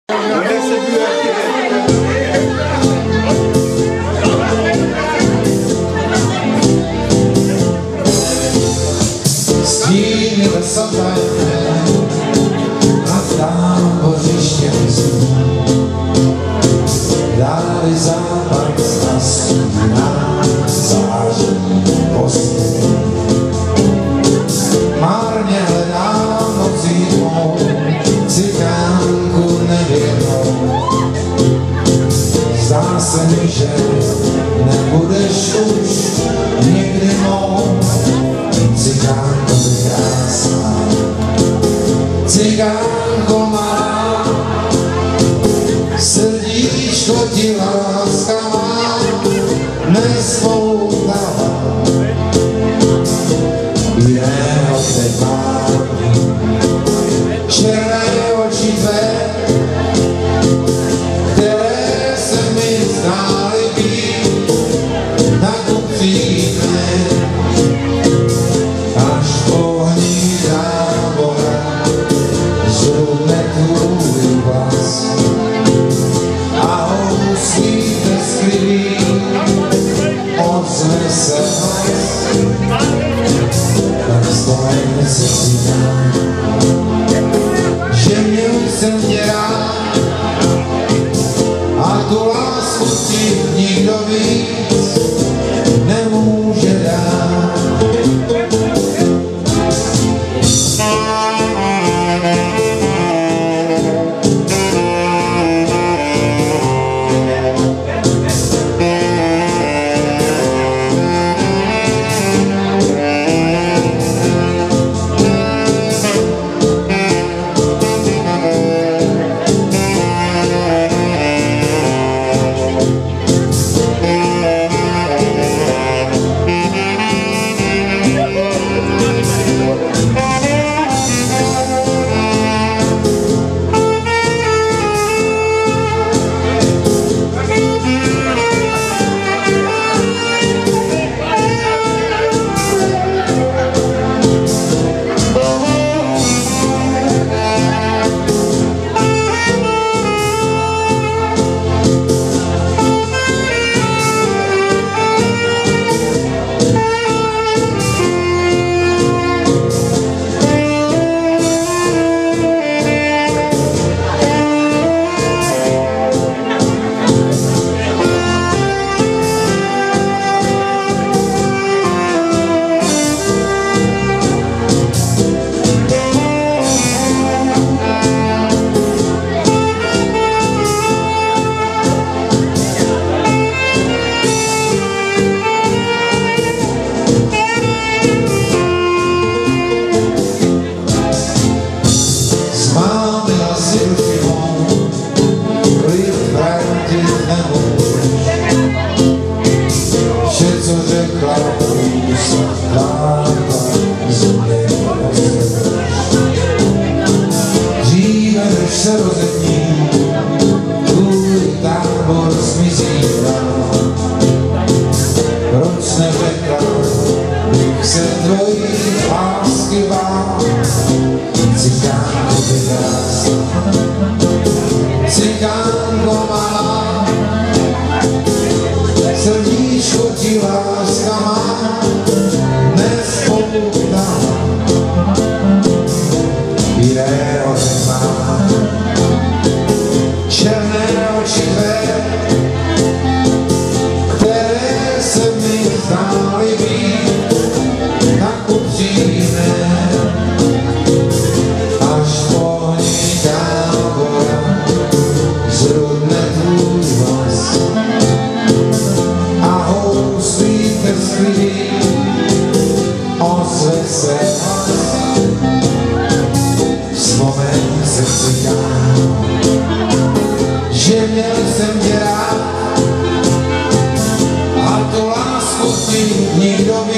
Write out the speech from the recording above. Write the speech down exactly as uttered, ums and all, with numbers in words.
Stíny vysoké a tam bořiště vzů dali západ a stůná záření poslední. Márně hledám nocí tmou cikánku nevěrnou. Zdá se mi, že nebudeš už nikdy mou. Cikánko by krásná, cikánko má, srdíčko ti láska má, nespoutává. Jiného teď má, černé oči tvé, které se mi zdály být tak upřímné. Až pohní tábora zrudne tvůj vlas a housíte skryvý, ozve se hlas. Tak spomeň si říkám, že měl jsem tě rád a tu lásku ti nikdo víc nemůže dát. Dříve než se rozední, tvůj tábor zmizí dál. Proč neřekla, bych se tvojí lásky bál. Cikánko by krásná, cikánko malá, srdíčko ti láska má, nespoutává. Bílé oči má, černé oči tvé, které se mi zdály být tak upřímné. Až pohní tábora zrudne tvůj vlas a houslíte skryvý, ozve se hlas. Vzpomeň se cikám, že měl jsem tě rád a tu lásku ti nikdo